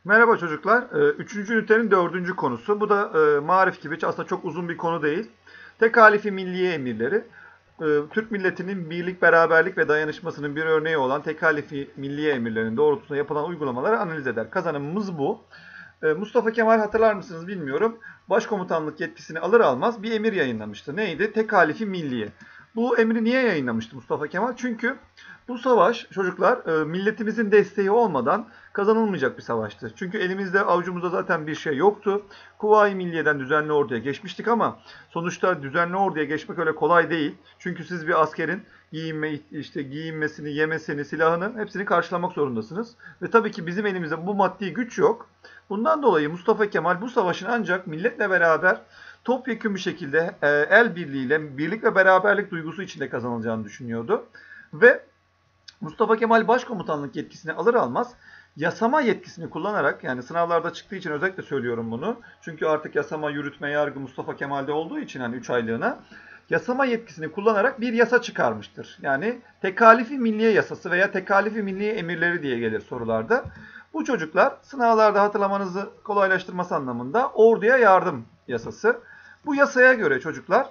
Merhaba çocuklar. Üçüncü ünitenin dördüncü konusu. Bu da marif gibi aslında çok uzun bir konu değil. Tekalifi milliye emirleri. Türk milletinin birlik, beraberlik ve dayanışmasının bir örneği olan tekalifi milliye emirlerinin doğrultusunda yapılan uygulamaları analiz eder. Kazanımımız bu. Mustafa Kemal hatırlar mısınız bilmiyorum. Başkomutanlık yetkisini alır almaz bir emir yayınlamıştı. Neydi? Tekalifi milliye. Bu emri niye yayınlamıştı Mustafa Kemal? Çünkü bu savaş çocuklar milletimizin desteği olmadan kazanılmayacak bir savaştı. Çünkü elimizde avucumuzda zaten bir şey yoktu. Kuvayi Milliye'den düzenli orduya geçmiştik ama sonuçta düzenli orduya geçmek öyle kolay değil. Çünkü siz bir askerin giyinmesini, yemesini, silahını hepsini karşılamak zorundasınız. Ve tabii ki bizim elimizde bu maddi güç yok. Bundan dolayı Mustafa Kemal bu savaşın ancak milletle beraber topyekun bir şekilde el birliğiyle birlik ve beraberlik duygusu içinde kazanılacağını düşünüyordu. Ve Mustafa Kemal başkomutanlık yetkisini alır almaz yasama yetkisini kullanarak, yani sınavlarda çıktığı için özellikle söylüyorum bunu. Çünkü artık yasama, yürütme, yargı Mustafa Kemal'de olduğu için hani 3 aylığına yasama yetkisini kullanarak bir yasa çıkarmıştır. Yani tekalifi milliye yasası veya tekalifi milliye emirleri diye gelir sorularda. Bu çocuklar sınavlarda hatırlamanızı kolaylaştırması anlamında orduya yardım yasası. Bu yasaya göre çocuklar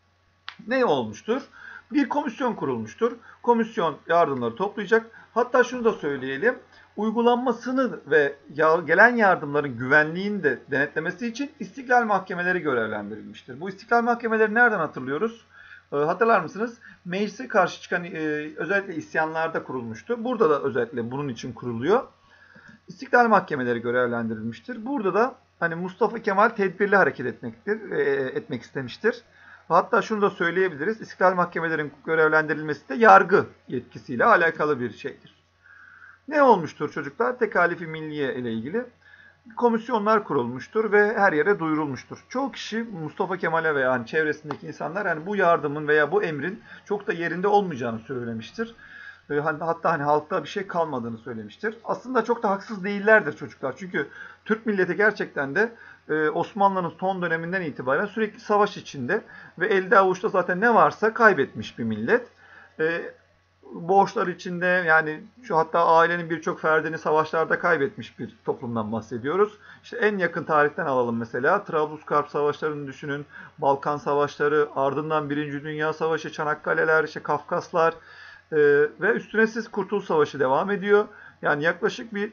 ne olmuştur? Bir komisyon kurulmuştur. Komisyon yardımları toplayacak. Hatta şunu da söyleyelim. Uygulanmasını ve gelen yardımların güvenliğini de denetlemesi için istiklal mahkemeleri görevlendirilmiştir. Bu istiklal mahkemeleri nereden hatırlıyoruz? Hatırlar mısınız? Meclise karşı çıkan özellikle isyanlarda kurulmuştu. Burada da özellikle bunun için kuruluyor. İstiklal mahkemeleri görevlendirilmiştir. Burada da hani Mustafa Kemal tedbirli hareket etmek istemiştir. Hatta şunu da söyleyebiliriz. İstiklal mahkemelerin görevlendirilmesi de yargı yetkisiyle alakalı bir şeydir. Ne olmuştur çocuklar? Tekalifi milliye ile ilgili komisyonlar kurulmuştur ve her yere duyurulmuştur. Çoğu kişi Mustafa Kemal'e veya yani çevresindeki insanlar yani bu yardımın veya bu emrin çok da yerinde olmayacağını söylemiştir. Hatta hani halkta bir şey kalmadığını söylemiştir. Aslında çok da haksız değillerdir çocuklar. Çünkü Türk milleti gerçekten de Osmanlı'nın son döneminden itibaren sürekli savaş içinde ve elde avuçta zaten ne varsa kaybetmiş bir millet. E, Borçlar içinde, yani şu hatta ailenin birçok ferdini savaşlarda kaybetmiş bir toplumdan bahsediyoruz. İşte en yakın tarihten alalım mesela. Trablusgarp savaşlarını düşünün. Balkan savaşları, ardından Birinci Dünya Savaşı, Çanakkale'ler, işte Kafkaslar ve üstüne siz Kurtuluş Savaşı devam ediyor. Yani yaklaşık bir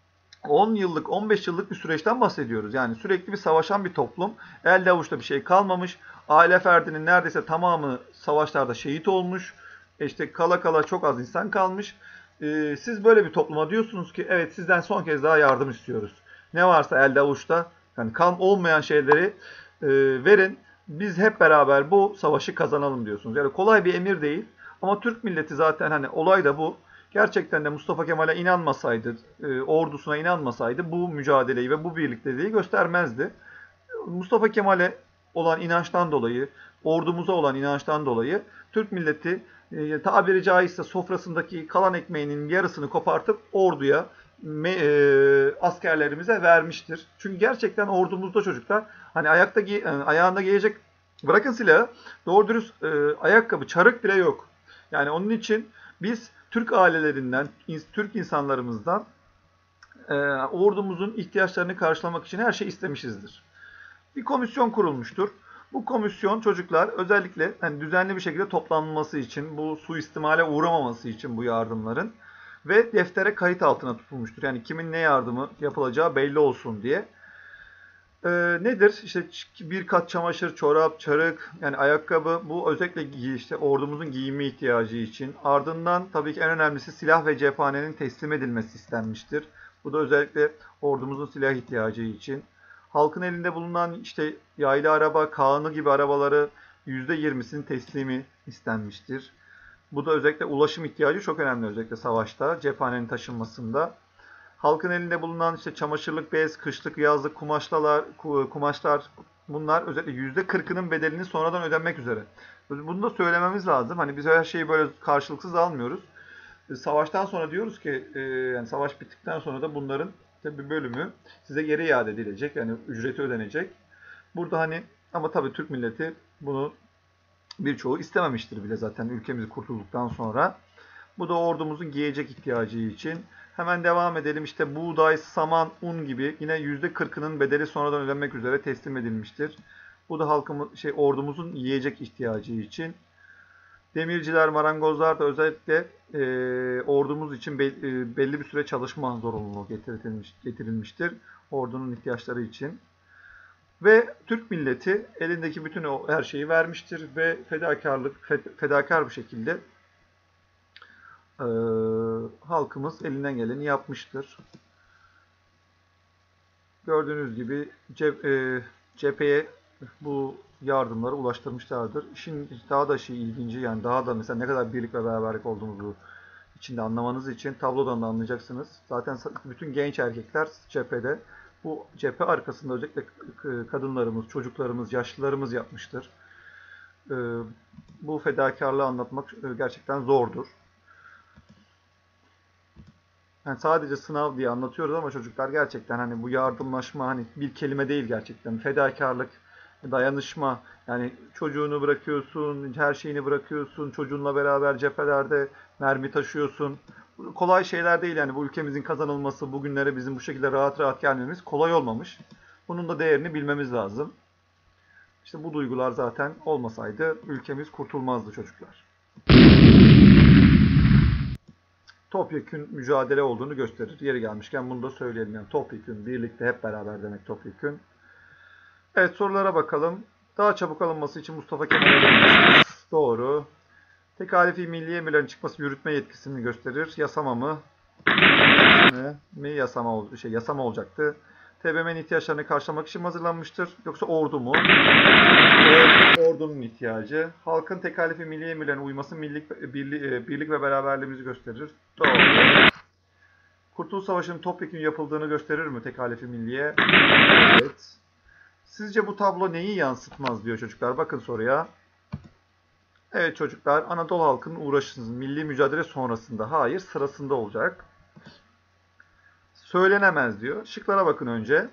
10 yıllık, 15 yıllık bir süreçten bahsediyoruz. Yani sürekli bir savaşan bir toplum. Elde avuçta bir şey kalmamış. Aile ferdinin neredeyse tamamı savaşlarda şehit olmuş. İşte kala kala çok az insan kalmış. Siz böyle bir topluma diyorsunuz ki evet, sizden son kez daha yardım istiyoruz. Ne varsa elde avuçta, yani olmayan şeyleri verin. Biz hep beraber bu savaşı kazanalım diyorsunuz. Yani kolay bir emir değil. Ama Türk milleti zaten hani olay da bu. Gerçekten de Mustafa Kemal'e inanmasaydı, ordusuna inanmasaydı bu mücadeleyi ve bu birlikteliği göstermezdi. Mustafa Kemal'e olan inançtan dolayı, ordumuza olan inançtan dolayı Türk milleti tabiri caizse sofrasındaki kalan ekmeğinin yarısını kopartıp orduya, askerlerimize vermiştir. Çünkü gerçekten ordumuzda çocuklar hani ayağında giyecek, bırakın silahı, doğru dürüst ayakkabı, çarık bile yok. Yani onun için biz Türk ailelerinden, Türk insanlarımızdan ordumuzun ihtiyaçlarını karşılamak için her şey istemişizdir. Bir komisyon kurulmuştur. Bu komisyon çocuklar özellikle hani düzenli bir şekilde toplanması için, bu suistimale uğramaması için bu yardımların ve deftere kayıt altına tutulmuştur. Yani kimin ne yardımı yapılacağı belli olsun diye. Nedir? İşte bir kat çamaşır, çorap, çarık, yani ayakkabı, bu özellikle işte ordumuzun giyinme ihtiyacı için. Ardından tabii ki en önemlisi silah ve cephanenin teslim edilmesi istenmiştir. Bu da özellikle ordumuzun silah ihtiyacı için. Halkın elinde bulunan işte yaylı araba, Kağanı gibi arabaları %20'sinin teslimi istenmiştir. Bu da özellikle ulaşım ihtiyacı çok önemli, özellikle savaşta, cephanenin taşınmasında. Halkın elinde bulunan işte çamaşırlık bez, kışlık, yazlık kumaşlar, bunlar özellikle %40'ının bedelini sonradan ödenmek üzere. Bunu da söylememiz lazım. Hani biz her şeyi böyle karşılıksız almıyoruz. Savaştan sonra diyoruz ki yani savaş bittikten sonra da bunların tabii bir bölümü size geri iade edilecek. Yani ücreti ödenecek. Burada hani ama tabii Türk milleti bunu birçoğu istememiştir bile zaten ülkemiz kurtulduktan sonra. Bu da ordumuzun giyecek ihtiyacı için. Hemen devam edelim. İşte buğday, saman, un gibi yine %40'ının bedeli sonradan ödenmek üzere teslim edilmiştir. Bu da ordumuzun yiyecek ihtiyacı için. Demirciler, marangozlar da özellikle ordumuz için belli bir süre çalışma zorunluluğu getirilmiştir. Ordunun ihtiyaçları için. Ve Türk milleti elindeki bütün her şeyi vermiştir ve fedakar bir şekilde halkımız elinden geleni yapmıştır. Gördüğünüz gibi cepheye bu yardımları ulaştırmışlardır. İşin daha da ilginci, yani daha da mesela ne kadar birlik ve beraberlik olduğumuzu içinde anlamanız için tablodan da anlayacaksınız. Zaten bütün genç erkekler cephede. Bu cephe arkasında özellikle kadınlarımız, çocuklarımız, yaşlılarımız yapmıştır. Bu fedakarlığı anlatmak gerçekten zordur. Yani sadece sınav diye anlatıyoruz ama çocuklar gerçekten hani bu yardımlaşma hani bir kelime değil gerçekten. Fedakarlık, dayanışma, yani çocuğunu bırakıyorsun, her şeyini bırakıyorsun, çocuğunla beraber cephelerde mermi taşıyorsun. Kolay şeyler değil yani, bu ülkemizin kazanılması, bugünlere bizim bu şekilde rahat rahat gelmemiz kolay olmamış. Bunun da değerini bilmemiz lazım. İşte bu duygular zaten olmasaydı ülkemiz kurtulmazdı çocuklar. Topyekün mücadele olduğunu gösterir. Yeri gelmişken bunu da söyleyelim. Yani topyekün, birlikte, hep beraber demek topyekün. Evet, sorulara bakalım. Daha çabuk alınması için Mustafa Kemal'e verilmiştir. Doğru. Tekalifi milli emirlerin çıkması yürütme yetkisini gösterir. Yasama mı? Yasama olacaktı. TBMM'nin ihtiyaçlarını karşılamak için mi hazırlanmıştır? Yoksa ordu mu? Ordunun ihtiyacı. Halkın tekalifi milli emirlerine uyması birlik ve beraberliğimizi gösterir. Doğru. Kurtuluş Savaşı'nın topyekun yapıldığını gösterir mi tekalifi milliye? Evet. Sizce bu tablo neyi yansıtmaz diyor çocuklar. Bakın soruya. Evet çocuklar, Anadolu halkının uğraşının milli mücadele sonrasında, hayır sırasında olacak. Söylenemez diyor. Şıklara bakın önce.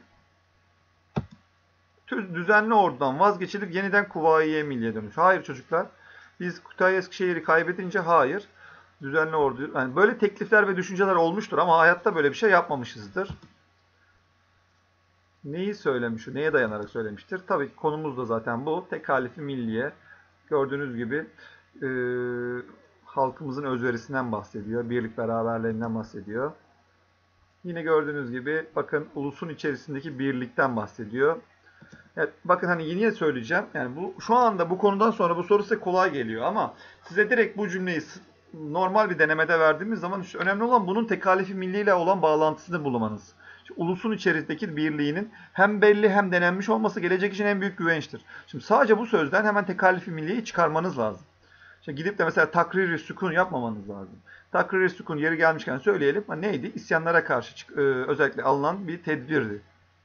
Düzenli ordudan vazgeçilip yeniden Kuvayiye Milliye dönüş. Hayır çocuklar. Biz Kütahya Eskişehir'i kaybedince hayır. Düzenli ordu. Yani böyle teklifler ve düşünceler olmuştur ama hayatta böyle bir şey yapmamışızdır. Neyi söylemiş, neye dayanarak söylemiştir? Tabii ki konumuz da zaten bu. Tekalifi milliye. Gördüğünüz gibi halkımızın özverisinden bahsediyor. Birlik beraberliğinden bahsediyor. Yine gördüğünüz gibi bakın ulusun içerisindeki birlikten bahsediyor. Evet, bakın hani yine söyleyeceğim. Yani bu şu anda bu konudan sonra bu soru size kolay geliyor ama size direkt bu cümleyi normal bir denemede verdiğimiz zaman işte önemli olan bunun tekalifi milliyle olan bağlantısını bulmanız. İşte ulusun içerisindeki birliğinin hem belli hem denenmiş olması gelecek için en büyük güvençtir. Şimdi sadece bu sözden hemen tekalifi milliyi çıkarmanız lazım. Şimdi gidip de mesela takrir-i sükun yapmamanız lazım. Takrir-i sükun yeri gelmişken söyleyelim. Neydi? İsyanlara karşı özellikle alınan bir tedbirdi.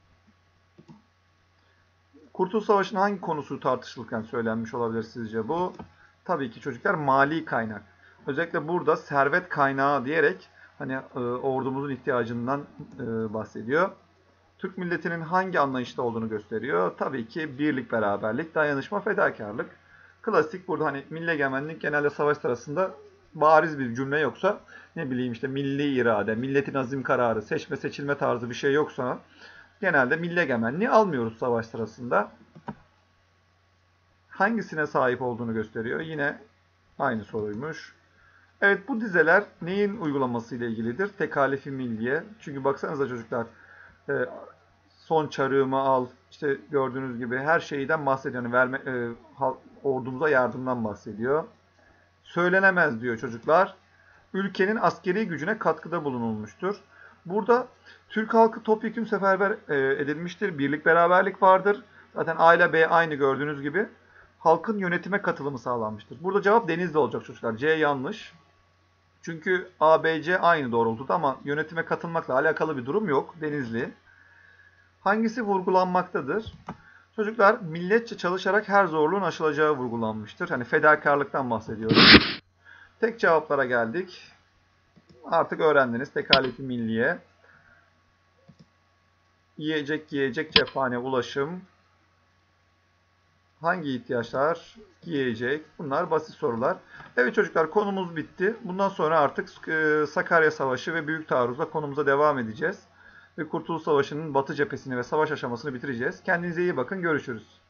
Kurtuluş Savaşı'nın hangi konusu tartışılırken söylenmiş olabilir sizce bu? Tabii ki çocuklar mali kaynak. Özellikle burada servet kaynağı diyerek hani ordumuzun ihtiyacından bahsediyor. Türk milletinin hangi anlayışta olduğunu gösteriyor. Tabii ki birlik, beraberlik, dayanışma, fedakarlık. Klasik burada hani milli egemenlik genelde savaş sırasında bariz bir cümle yoksa, ne bileyim işte milli irade, milletin azim kararı, seçme seçilme tarzı bir şey yoksa genelde milli egemenliği almıyoruz savaş sırasında. Hangisine sahip olduğunu gösteriyor. Yine aynı soruymuş. Evet, bu dizeler neyin uygulaması ile ilgilidir? Tekalifi milliye. Çünkü baksanıza çocuklar, son çarığımı al, işte gördüğünüz gibi her şeyden bahsediyor. Yani ordumuza yardımdan bahsediyor. Söylenemez diyor çocuklar. Ülkenin askeri gücüne katkıda bulunulmuştur. Burada Türk halkı topyekun seferber edilmiştir. Birlik beraberlik vardır. Zaten A ile B aynı gördüğünüz gibi. Halkın yönetime katılımı sağlanmıştır. Burada cevap Denizli olacak çocuklar. C yanlış. Çünkü A, B, C aynı doğrultuda ama yönetime katılmakla alakalı bir durum yok. Denizli. Hangisi vurgulanmaktadır? Çocuklar, milletçe çalışarak her zorluğun aşılacağı vurgulanmıştır. Hani fedakarlıktan bahsediyoruz. Tek cevaplara geldik. Artık öğrendiniz. Tekalifi milliye. Yiyecek, cephane, ulaşım. Hangi ihtiyaçlar giyecek? Bunlar basit sorular. Evet çocuklar, konumuz bitti. Bundan sonra artık Sakarya Savaşı ve Büyük Taarruz'la konumuza devam edeceğiz. Ve Kurtuluş Savaşı'nın Batı cephesini ve savaş aşamasını bitireceğiz. Kendinize iyi bakın. Görüşürüz.